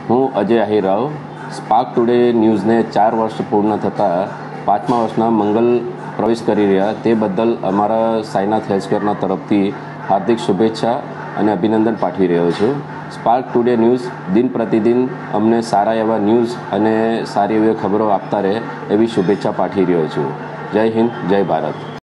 હું Ajay Ahir Rao Spark Today ન્યૂઝને 4 વર્ષ પૂર્ણ થતાં 5મા વર્ષના મંગલ પ્રવેશ કરી રહ્યા તે બદલ અમારા સાઈનાથ હેલ્થકેરના તરફથી હાર્દિક શુભેચ્છા અને અભિનંદન પાઠવી રહ્યો છું. સ્પાર્ક ટુડે ન્યૂઝ દિન પ્રતિદિન અમને સારા એવા ન્યૂઝ અને સારી એવી ખબરો આપતા રહે એવી શુભેચ્છા પાઠવી રહ્યો છું. જય હિન્દ, જય ભારત.